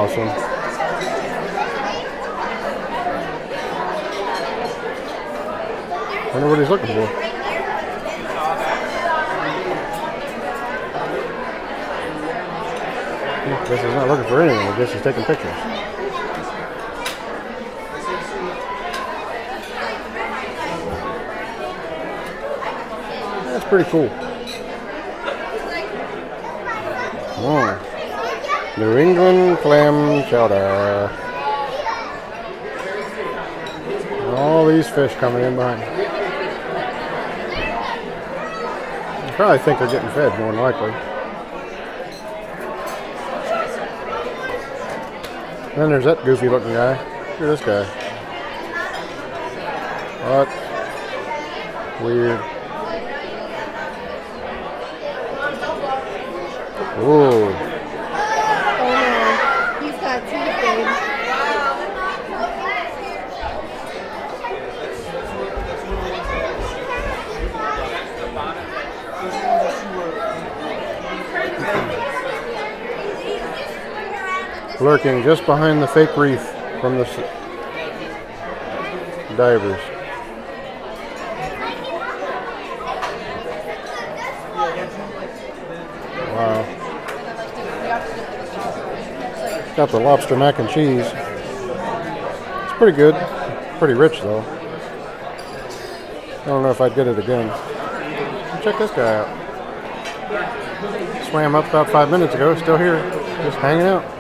awesome. I wonder what he's looking for. I guess he's not looking for anything. I guess he's taking pictures. That's pretty cool. Oh. New England clam chowder. All these fish coming in behind. I probably think they're getting fed, more than likely. And then there's that goofy looking guy. Look at this guy. What? Weird. Ooh. Oh no, he's got teeth, babe. Lurking just behind the fake reef from the divers. Wow. Got the lobster mac and cheese. It's pretty good. Pretty rich though. I don't know if I'd get it again. Check this guy out. Swam up about 5 minutes ago, still here, just hanging out.